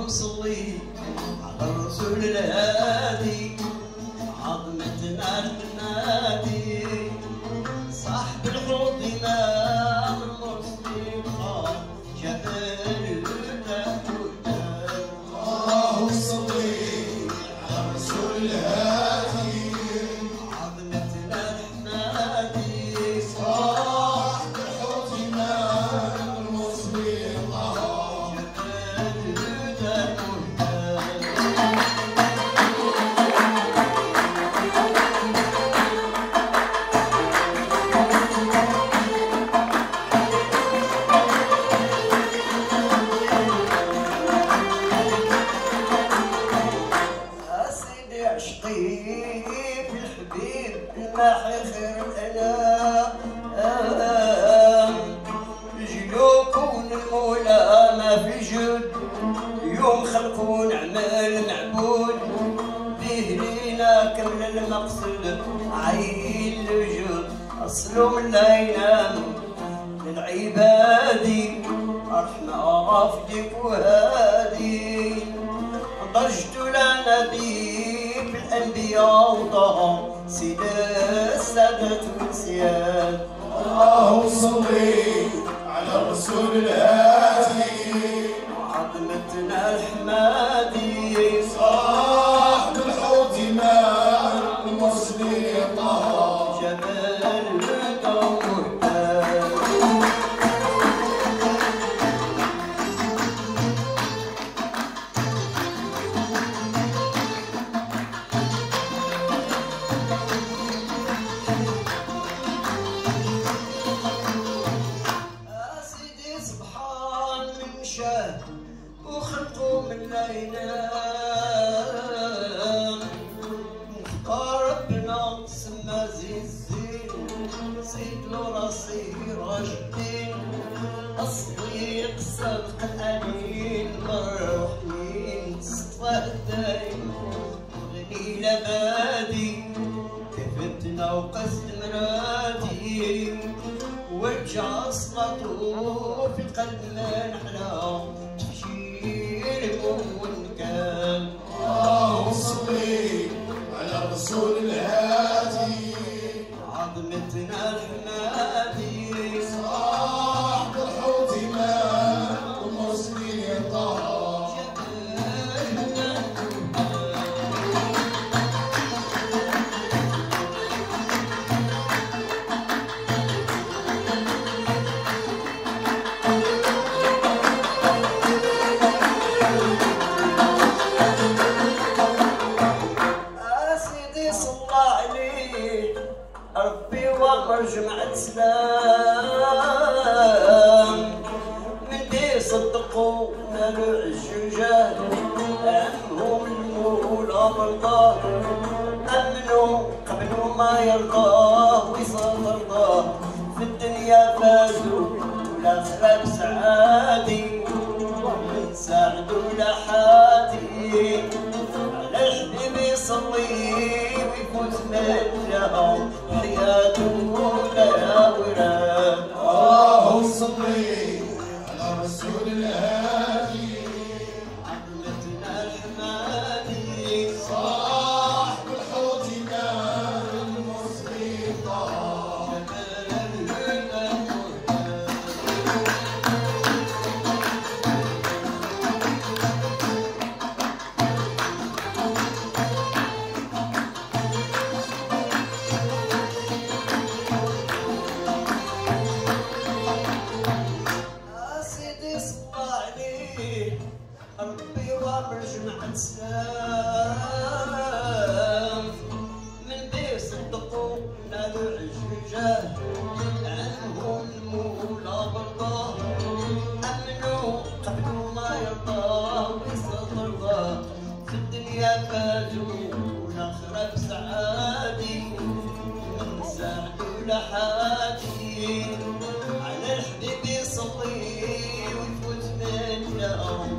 صلي على الرسول الهادي عظمتنا المنادي صاحب الحوض إمام المرسلين جبل الهدى اللهم صل على الرسول الهادي عظمتنا المنادي صاحب الحوض إمام المرسلين الماحي خير الأنام جلوكون المولى ما في جد يوم خلقون عمال معبود به لينا كمل المقصد عين الوجود أصلهم لا ينام للعبادي رحمة رافدك وهادي ضجت لنبي بالأنبياء وطه سيد السادة والسياد اللهم صل على الرسول الهادي عظمتنا الحمادي صاحب الحوض إمام المرسلين طه جبل الهدى وهدى وخلقوا من لا ينام ربنا سما زين سيد راسي راشدين الصديق سبق الأمين مرحومين صفا الدايم غني لبادي كفتنا وقصد مرادي وجه صلاته في قلب من حلا اللهم صل على الرسول الهادي عظمتنا الحمادي صاحب الحوض إمام المرسلين طه ربي وامر جمعة سلام من دي صدقوا مالو الجوجات عمهم المولى مرضاه أمنوا قبلوا ما يرضاه وصل رضاه في الدنيا فازوا والآخرة بسعادي من ساعدوا لحادي على الحبيب يصلي ويفوت من لهم حياته لا وراد اللهم صل على الرسول الهادي عظمتنا الحمادي صاحب الحوض إمام المرسلين طه جبل الهدى ربي وامر جمعة سلام من دي صدقوا نادوا العجوجات عنهم المولى برضاه أمنوا قبلوا ما يرضاه ويصل رضاه في الدنيا فازوا والآخرة بسعادي من ساعدوا لحادي على الحبيب يصلي ويفوت من لهم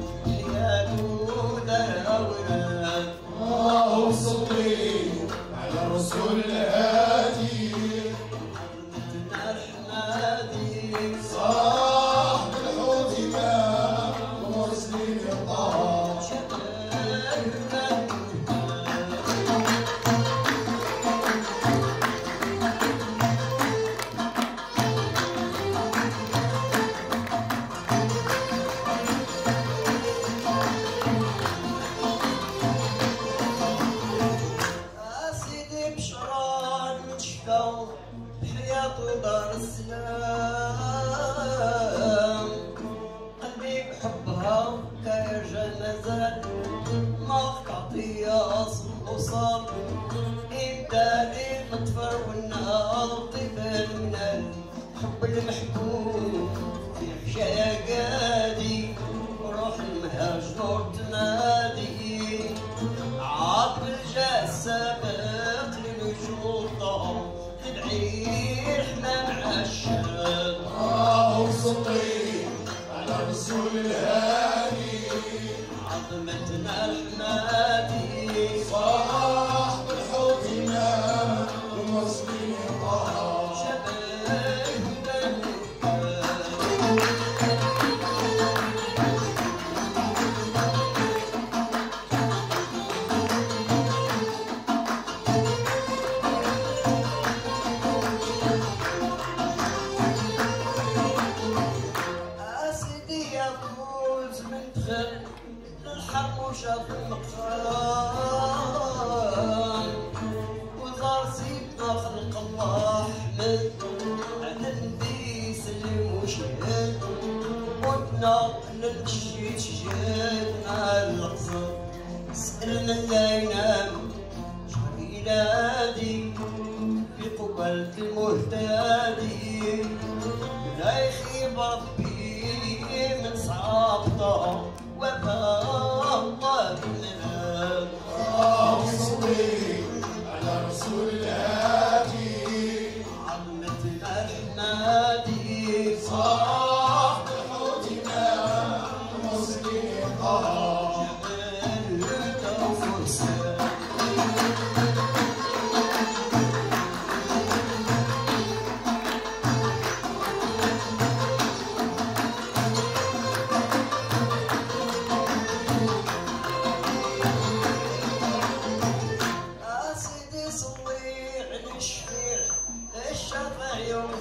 اللهم صل على الرسول الهادي عظمتنا الحمادي صاحب الحوض إمام المرسلين طه كيرجع مازال ما قضية أصل وصال إمدادي مطفر والنار طفل من الحب المحبوب في عشاقادي روح المهاجر تنادي عاطل جا السابق للوجود تدعي حمام عشاق وصلي على رسول الهادي عظمتنا الحمادي صاح بالحوتنا ومصري طه شباب الحق وشاف المقصان وزار سيدنا خلق الله احمد على النبي سلم وشهد ودنا نمشي شجدنا الاقصى سألنا لا ينام شهر ينادي في قبلة المهتدي لا يخيب ربي من صعبته وفاق منها وصلي على رسول الهادي عظمتنا الحمادي صاح بالحوتنا ومصري طه جبلك وفرسان يوم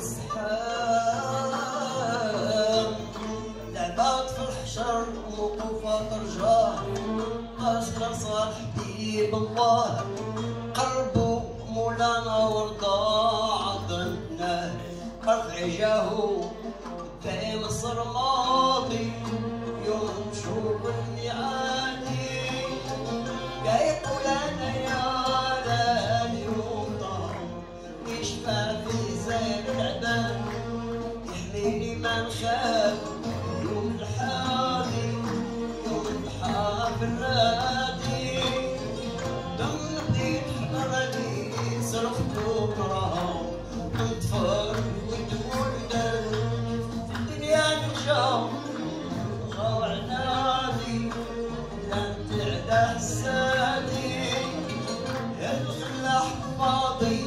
الزحام لعبات في الحشر وقوفات رجاه أصغر صار حبيب الله قلبه مولانا ورضا عضلنا رفع جاهو في مصر ماضي يوم شوق الميعادي يقول أنا يا اليوم طار يشفى في زين العباد يحميني ما نخاف يوم الحادي يوم الحافل الرادي دم نبيت حضرتي صرفت وراها انطفر وتقول في الدنيا نجاو غاو عنادي لا تعدى حسادي الخلاح فاضي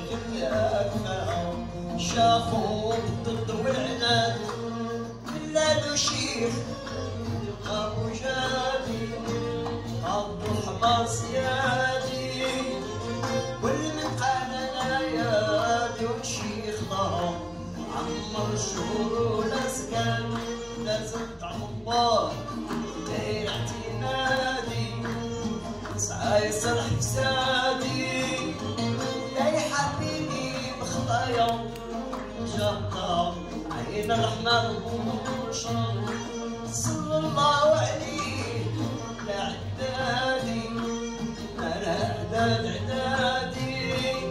شافوا ضد والعناد لا له شيخ يلقى وجادي عضو حمار سيادي والمن قال انا يادي والشيخ ضاع عمر الشهور والاسكان لازم طعم الله داير اعتمادي سعى يصلح فسادي يا حبيبي بخطايا جبار عين الرحمن وبشر صلى الله عليه لعدادي انا اعداد عدادي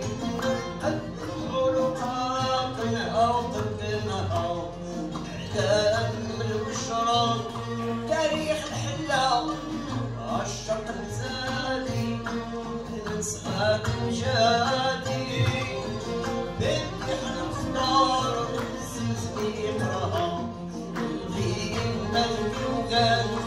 قدموا قاطنا او ضدنا اعداد من البشرى تاريخ الحلا الشرق الزادي نسخات وجادي بنتي حنختار سلسلة يقراها الغيب ملك وقال